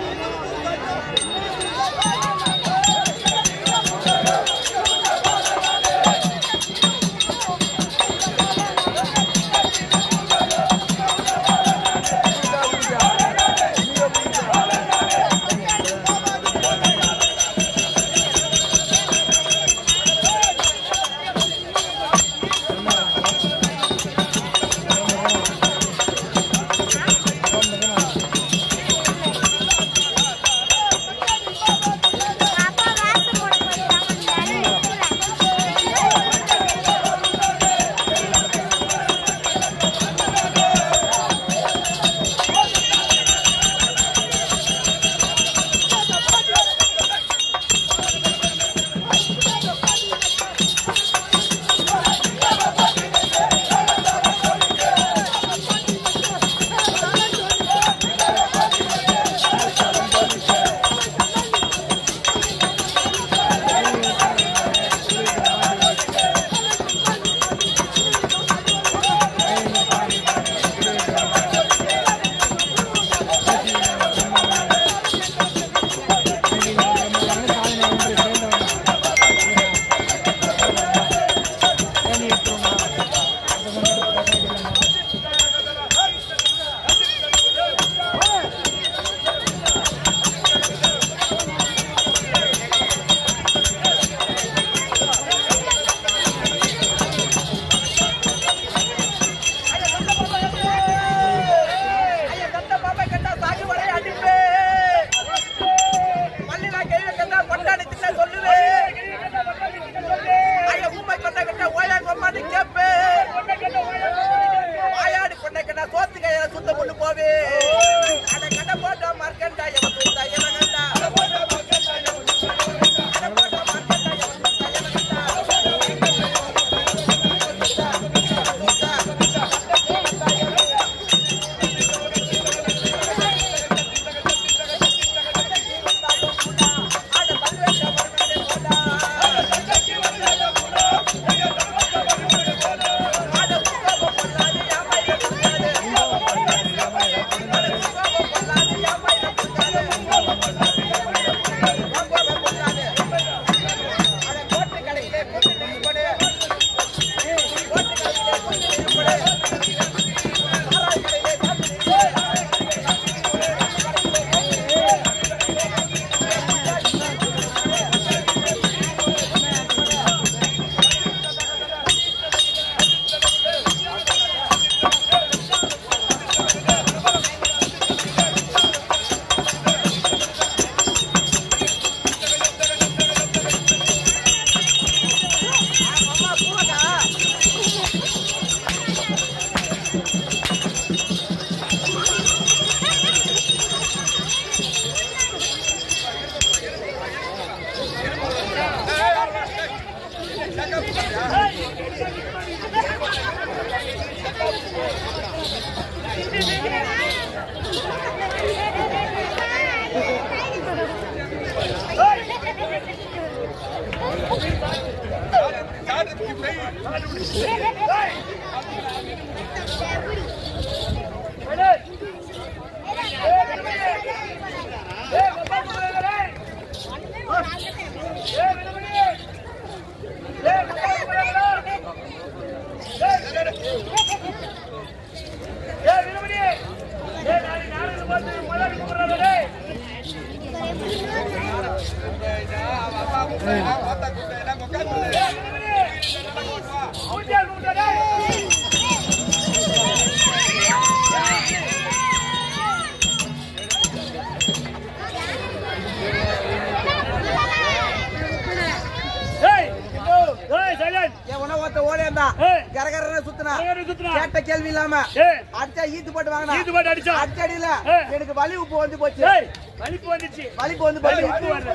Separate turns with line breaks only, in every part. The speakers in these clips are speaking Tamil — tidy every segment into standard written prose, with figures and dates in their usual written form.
கேள்வி இல்லாம அடிச்சா ஈத்து போட்டு வாங்கினா அடிச்சடியில எனக்கு வலி உப்பு வந்து போச்சு. வலிப்பு வந்துச்சு. வலிப்பு வந்து போச்சு.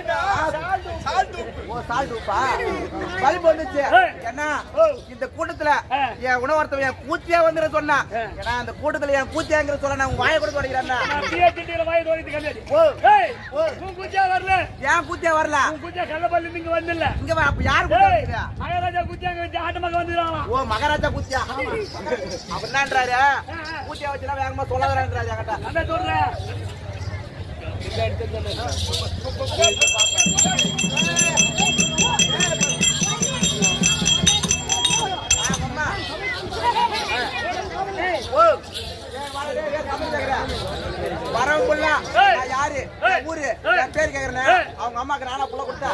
வலிப்பு வந்துச்சு. என்ன இந்த கூட்டத்துல என் உணவர்த்தவன் என் கூத்தியா வந்து சொன்னா, ஏன்னா அந்த கூட்டத்துல என் கூத்தியாங்கிற சொல்ல நான் வாயை கூட தொடக்கிறேன். ஏன் கூத்தியா வரல? இங்க யாரு மகாராஜா கூத்தியா? ஓ மகாராஜா கூத்தியா அப்படின்னான்றாரு. கூத்தியா வச்சுனா வேகமா சொல்லாதான்றாரு. வரவுக்குள்ள யாரு ஊரு என் பேர் கேக்குறேன் அவங்க அம்மாக்கு நானா புள்ள கொடுத்தா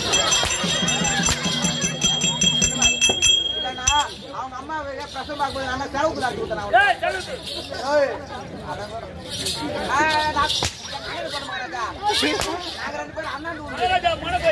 இல்லன்னா அவங்க அம்மா பிரசவம் பார்க்கும்போது நாம செலவுக்கு தான் கொடுத்தேன் நாங்க 2 பேரும் அண்ணன்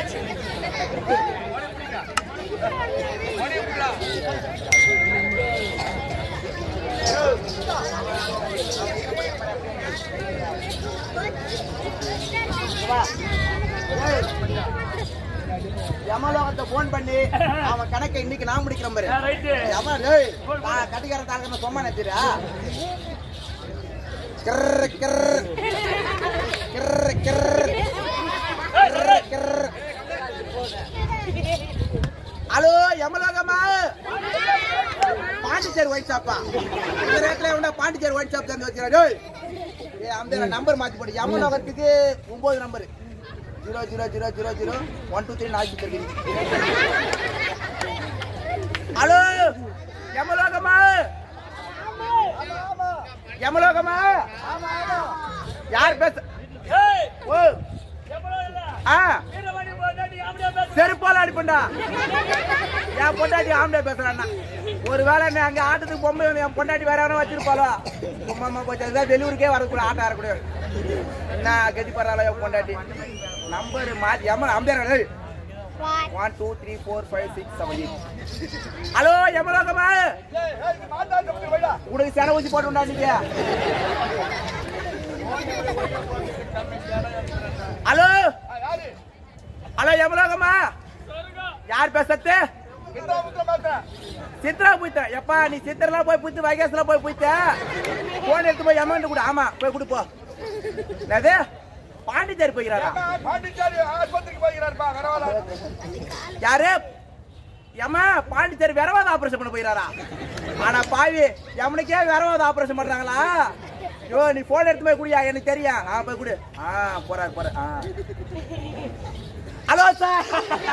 யமலோகத்தை போன் பண்ணி அவன் கணக்கை இன்னைக்கு நான் முடிக்கிறேன் பாரு கட்டிக்கார தாழ்க்க சொம்மா நினைச்சிரா ஹலோ யமலோகமா பாண்டிச்சேரி ஒயிட் ஷாப்பா இந்த நேரத்துல பாண்டிச்சேரி ஒயிட் ஷாப் தந்து வச்சுறாரு அந்த நம்பர் மாத்தி போடு யமலோகத்துக்கு 9 நம்பர் 00000123 4 ஹலோ யமலோகமா யமலோகமா யார் பேச செருப்பால அடிப்பண்டா என் பொண்டாட்டி ஆம்பளை பேசுறான்னா ஒருவேளை அங்க ஆட்டத்துக்கு பொம்மை என் பொண்டாட்டி வேற யாரும் வச்சிருப்பாளோ பொம்மா போச்சு வெளியூருக்கே வரக்கூடாது ஆட்டம் ஆடக்கூடாது என்ன கட்டி பரவாயில்ல என் பொண்டாட்டி நம்பர் மாத்தி அம்பேர் 1 2 3 4 5 6 7 8 ஹலோ யமலோகமா உனக்கு சென ஊசி போட்டுண்டா நீங்க ஹலோ ஹலோ யமலோகமா யார் பேசத்து சித்ரா போயிட்ட எப்பா நீ சித்திரலாம் போய் போயிட்டு வைகாசலாம் போய் போயிட்ட போன் எடுத்து போய் அமௌண்ட் கூட ஆமா போய் கொடுப்போம் அது பாண்டிச்சேரி போய்கிறாரா யாரு ஏமா பாண்டிச்சேரி விரவாத ஆபரேஷன் பண்ண போயிறாரா ஆனா பாவி எவனுக்கே விரவாத ஆபரேஷன் பண்றாங்களா யோ நீ போன் எடுத்து போய் குடியா எனக்கு தெரியும் போய் குடு போறாரு ஹலோ சார்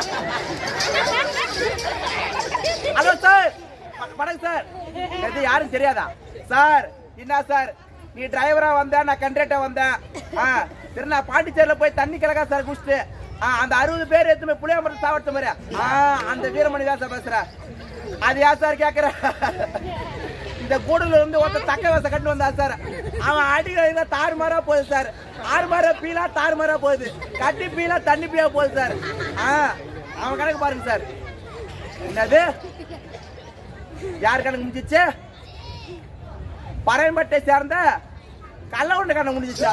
ஹலோ சார் வணக்கம் சார் இது யாரும் தெரியாதா சார் என்ன சார் நீ டிரைவரா வந்த நான் கண்டக்டரா வந்தேன் சரி நான் பாண்டிச்சேரியில போய் தண்ணி கிழக்கா சார் குடிச்சிட்டு அந்த 60 பேர் எடுத்து போய் புளியமரத்தை சாவட்ட மாதிரி அந்த வீரமணி தான் சார் பேசுற அது யார் சார் கேக்குற இந்த கூடல இருந்து ஒருத்த தக்க வச கட்டு வந்தா சார் அவன் அடிக்க தாறுமாறா போகுது சார் ஆறுமாறா பீலா தாறுமாறா போகுது கட்டி பீலா தண்ணி பீலா போகுது சார் அவன் கணக்கு பாருங்க சார் என்னது யார் கணக்கு முடிஞ்சிச்சு பறையம்பட்டை சேர்ந்த கள்ளவுண்ட கண்ண முடிஞ்சிச்சா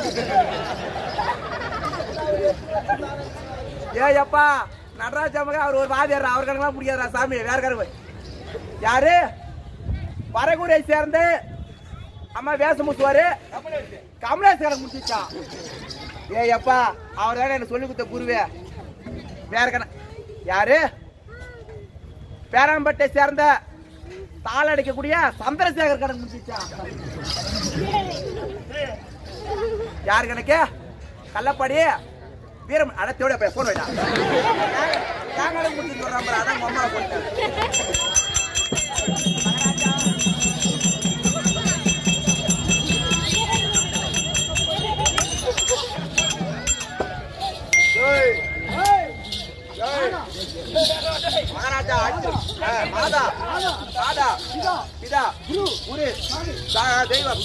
ஏப்பா நடராஜாமக அவர் ஒரு வாதியார் அவர் கணக்கெல்லாம் முடியாதா சாமி வேற கணக்கு யாரு பரகுரை சேர்ந்து அம்மா வேஷம் முத்துவாரு கமலேஷ் கணக்கு முடிச்சிச்சா ஏப்பா அவர் தானே என்ன சொல்லி கொடுத்த குருவே வேற கணக்கு யாரு பேராம்பட்டை சேர்ந்த தாள் அடிக்கக்கூடிய சந்திரசேகர் கணக்கு முடிச்சிச்சா யாரு கணக்கு கள்ளப்பாடி வீரம் அடத்தோட போய் போன் வைடா கணக்கு முடிச்சு சொல்றான் அதான் அம்மா போட்டேன் மகாராஜா மாதா மாதா பிதா குரு தெய்வம்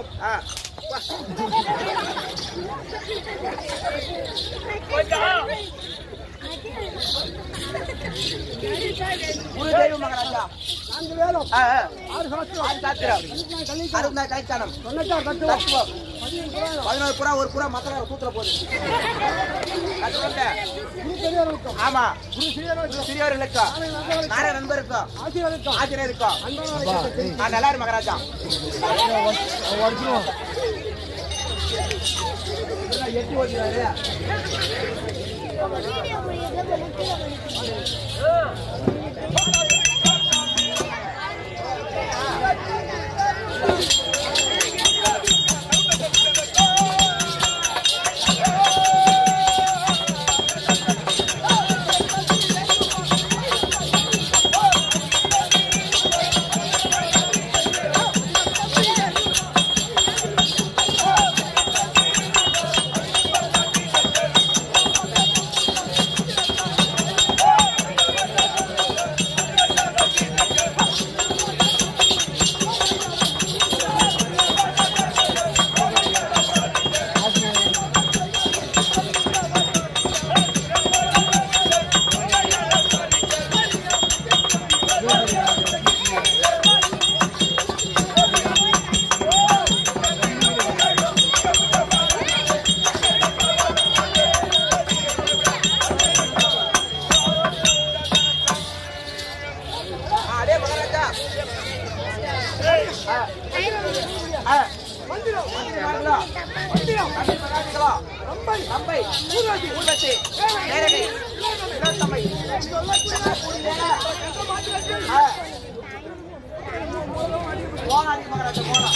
குரு தெய்வம் மகாராஜா 4 வேலும் 6 சாத்திரம் 64 கைச்சானம் 16 புறா ஒரு புறா மத்த சூத்திர போகுது ஆமா சிறியோர் இருக்கும் நானே நண்பர் இருக்கும் ஆசிரியர் இருக்கும் நல்லா இரு மகாராஜா எட்டி ஓடுறாரு அம்பை ஊர்வசி நேரடி தம்பை போனா மகராஜ போனா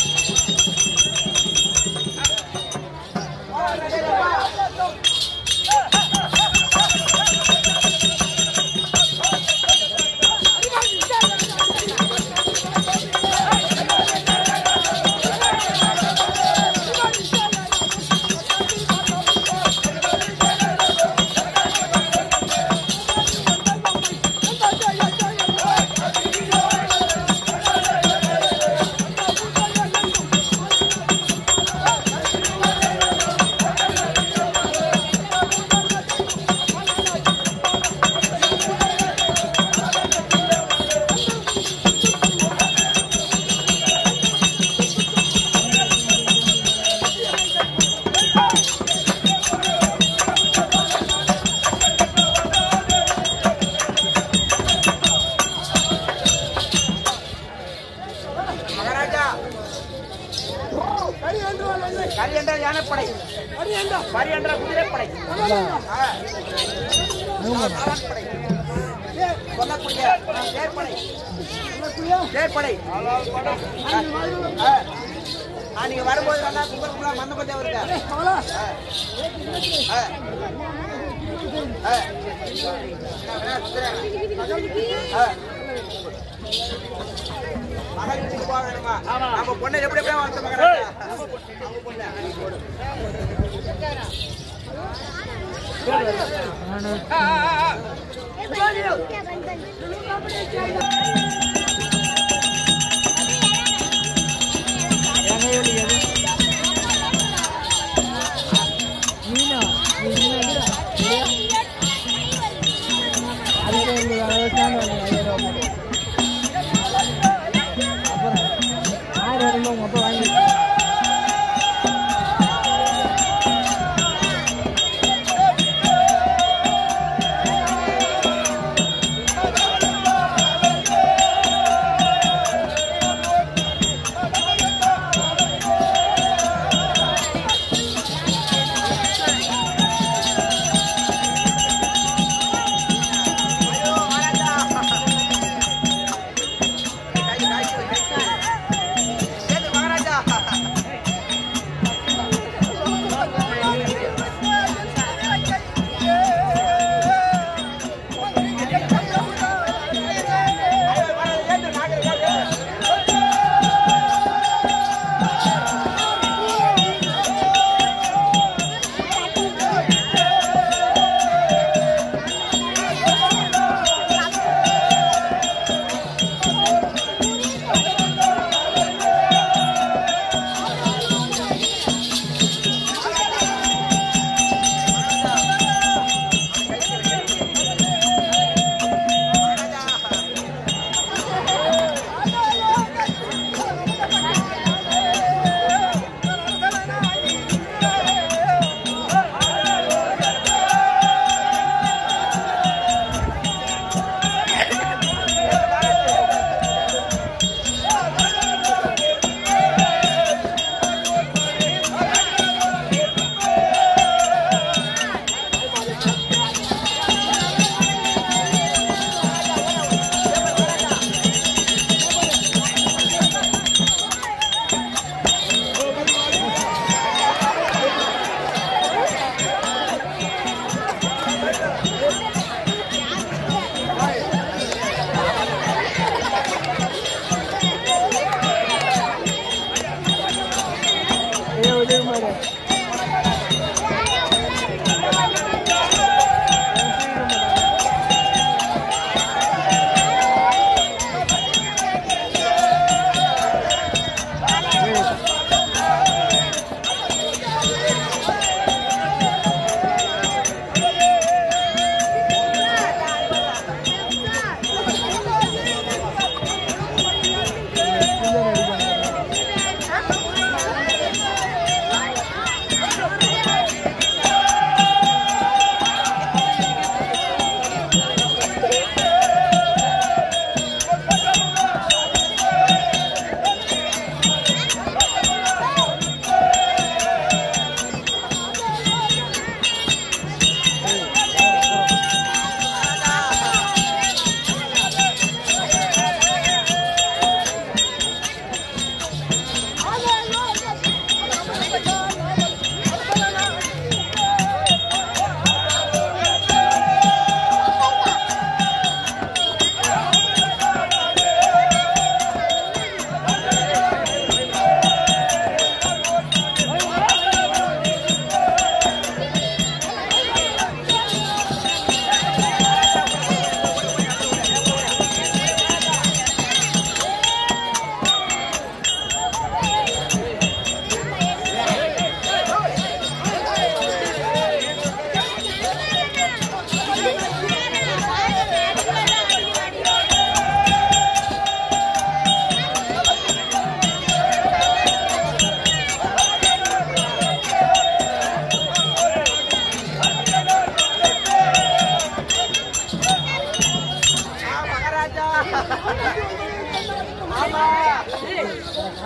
நீங்க வரும்போது நல்லா கும்பல் மந்த பத்தே வருங்க மகள் வீட்டுக்கு போக வேணுமா நம்ம பொண்ணை எப்படி எப்படியா வளர்த்த மகராஜா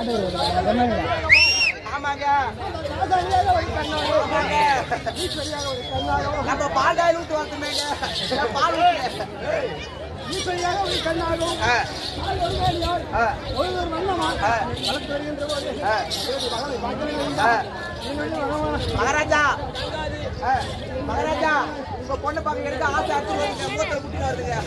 ஆமாங்க நம்ம பால் டாயில் விட்டு வரட்டுமேங்க பால் மகாராஜா மகாராஜா உங்க பொண்ணு பார்க்க எடுத்து ஆசை அடிச்சு மூத்த முட்டி வருதுங்க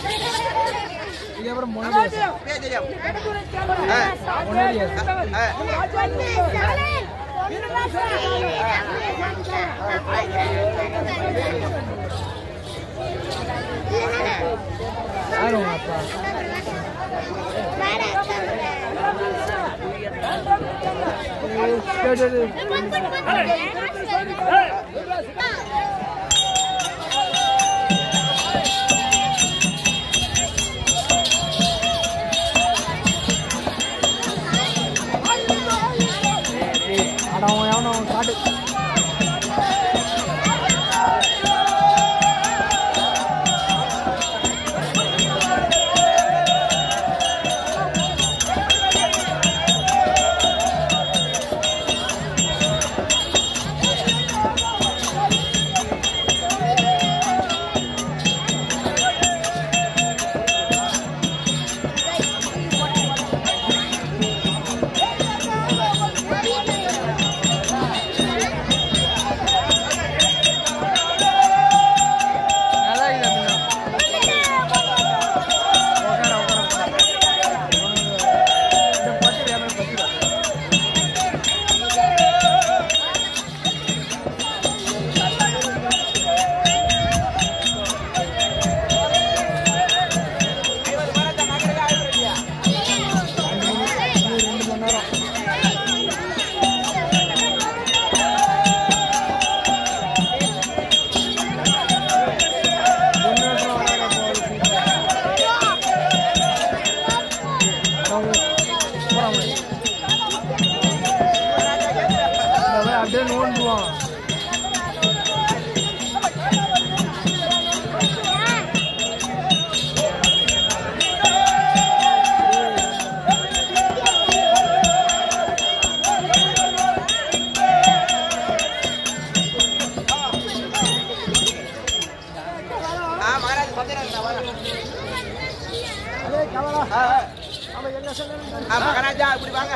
மகாராஜா இப்படி வாங்க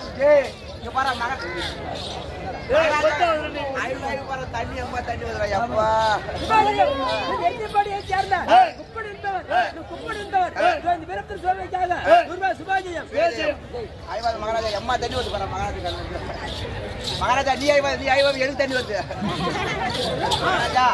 இங்க பாரு தண்ணி அம்மா தண்ணி வருவா மகாராஜா அம்மா தண்ணி வருது பாரு மகாராஜா நீ ஐவது எனக்கு தண்ணி வருது மகாராஜா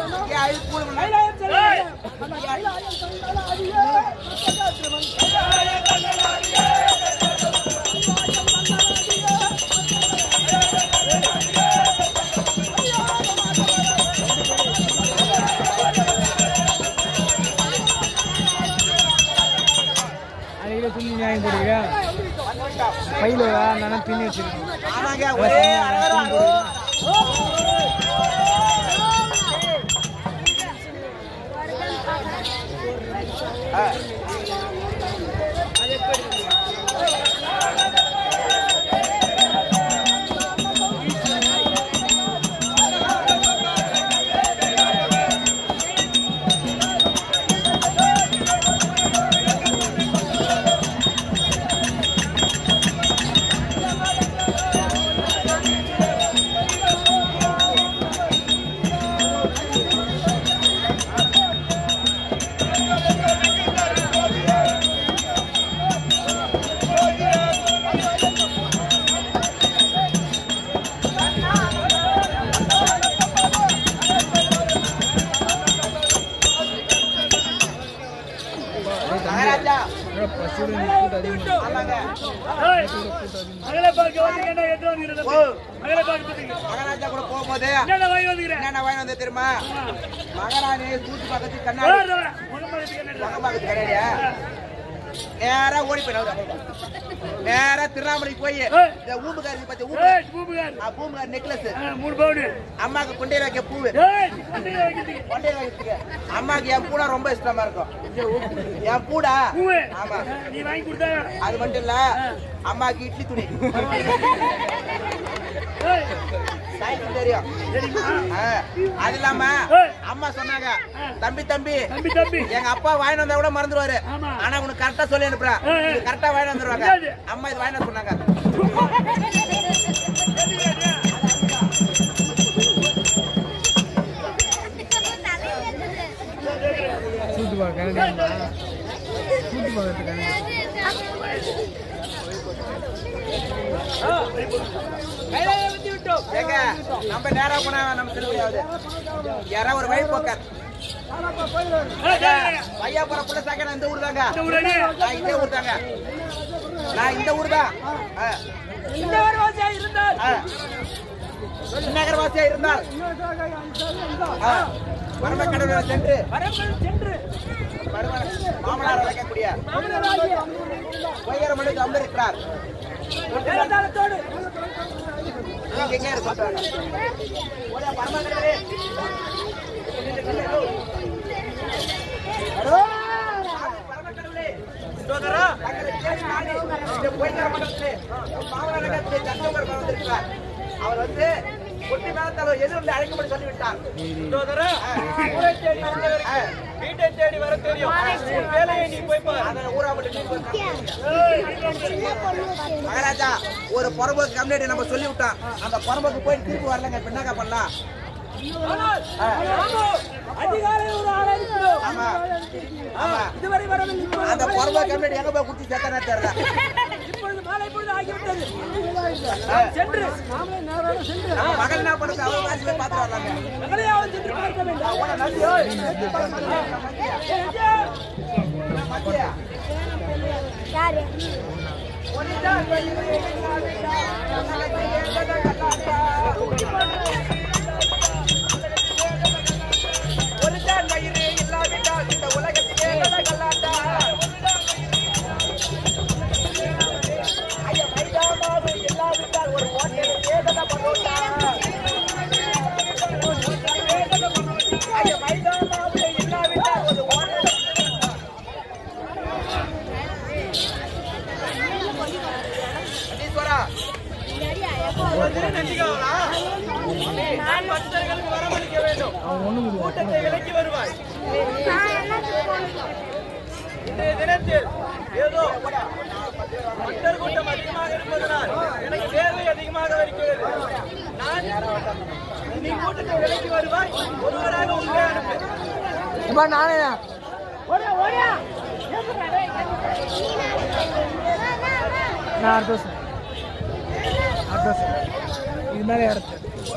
பையில நான் பின்னி வச்சிருக்கேன் மகாராஜா கூட போகும்போது என்ன வாங்கி வந்து தெரியுமா மகாராணி கூட்டு பக்கத்து கண்ணாடி கண்ணாடியா
நேரா ஓடி போய் நேரா திருவண்ணாமலைக்கு போய் இந்த ஊம்புகாரி பத்தி பூம்புகார் நெக்லஸ்
3 பவுன்
அம்மாக்கு கொண்டே வைக்க பூவு கொண்டே வைக்கிறதுக்கு அம்மாக்கு என் பூடா ரொம்ப இஷ்டமா இருக்கும் என் பூடா ஆமா
நீ வாங்கி கொடுத்தா
அது மட்டும் இல்ல அம்மாக்கு இட்லி துணி தெரியும் அது இல்லாம அம்மா சொன்னாங்க தம்பி தம்பி எங்க அப்பா வாங்கி வந்தா கூட மறந்துடுவாரு ஆனா உனக்கு கரெக்டா சொல்லி அனுப்புறேன் கரெக்டா வாங்கி வந்துருவாங்க அம்மா இது வாங்கி சொன்னாங்க நம்ம நேரா போனா நம்ம செல்ல முடியாது யாரா ஒரு வழி போக்கார் ஐயா போற புள்ள சாக்க நான் இந்த ஊர் தாங்க நான் இந்த ஊர் தாங்க நான் இந்த ஊர் தான் நகரவாசியா இருந்தால் வரம்ப கடவுள சென்று மாமனார் அழைக்கக்கூடிய வைகர மனித அமர்ந்திருக்கிறார் எங்க இருக்காங்க அவர் வந்து கொட்டி மேலத்தால எதிர்ந்து அழைக்கப்படி சொல்லிவிட்டார் வீட்டை தேடி வர தெரியும் வேலையை நீ போய் மகாராஜா ஒரு புறம்போக்கு கம்யூனிட்டி நம்ம சொல்லி விட்டோம் அந்த புறம்போக்கு போய் திருப்பி வரலங்க பின்னாக்க பண்ணலாம் அந்த புறம்போக்கு கம்யூனிட்டி எங்க போய் குடிச்சு சேர்த்தானே தெரியல மகள் என்ன பண்ணுறது அவங்க காசு போய் பார்த்து வரமளிக்க வேண்டும் கூட்டத்தை விலக்கி வருவாய் இன்றைய தினத்தில் ஏதோ மக்கள் கூட்டம் அதிகமாக இருப்பதனால் எனக்கு தேவை அதிகமாக இருக்கிறது நீ கூட்டத்தை விலக்கி வருவாய் ஒருவராக உள்ளே அனுப்பு நானே
நான் அட்ரஸ் இது மேலே இடத்து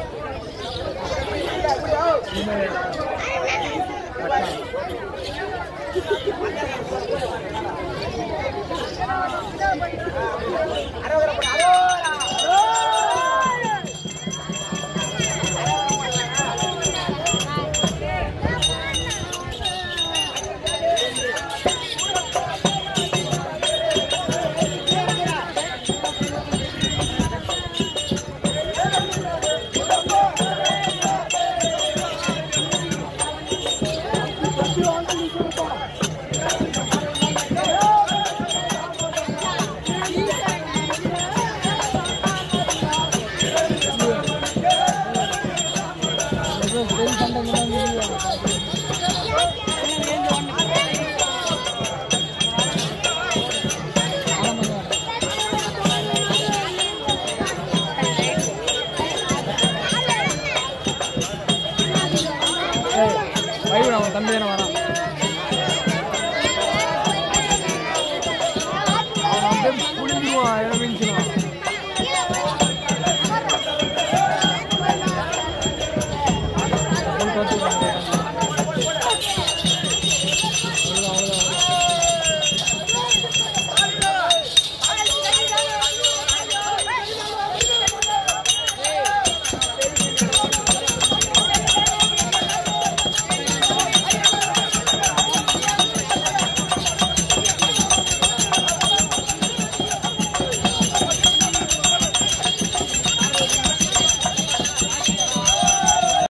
அவன் தம்பி தானே வரான் அவன் வந்து புளிஞ்சிருவான்